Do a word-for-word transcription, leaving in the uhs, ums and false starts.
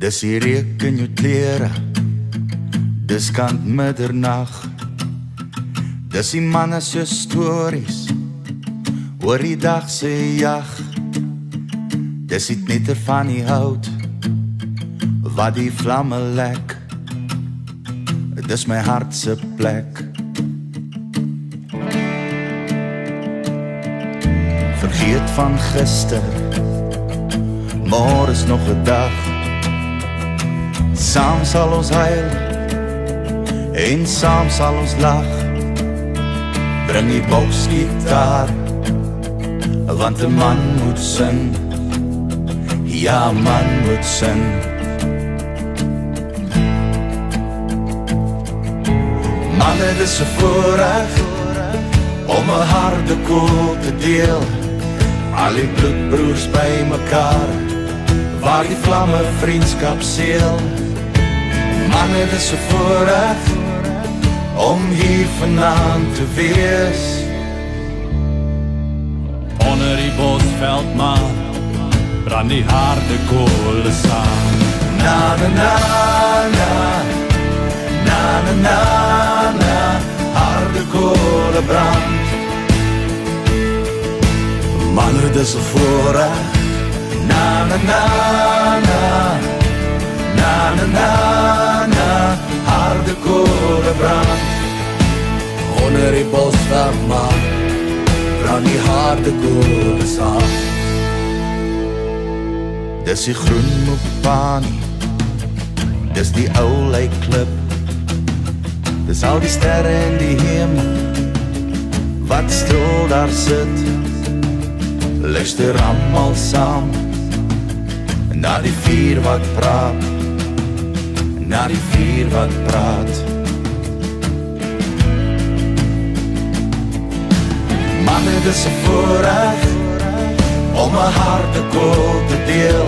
Dis die reuk in jou klere, dis kant middernag. Dis die manne se stories, oor die dag se jag. Dis die knitter van die hout, wat die vlamme lek. Dis my hart se plek. Vergeet van gister, môre is nog 'n dag. Saam sal ons huil, en saam sal ons lag. Bring die boksgitaar, want 'n man moet sing. Ja, man moet sing. Manne, dis 'n voorreg om 'n harde koel te deel. Al die bloedbroers by mekaar, waar die vlamme vriendskap seël. Manne, dis 'n voorreg om hier vanaand te wees. Onder die bosveldmaan brand die harde koole saam. Na na na na, na na na na, harde koole brand. Manne, dis 'n voorreg. Na na na na, na na na na, harde koole brand. Onder die bosveldmaan brand die harde koole saam. Dis die groen mopani, dis die ou lijkklip. Dis al die sterre in die hemel, wat stil daar sit. Luister almal saam, na die vuur wat praat, na die vuur wat praat. Manne, dis 'n voorreg om 'n harde koel te deel.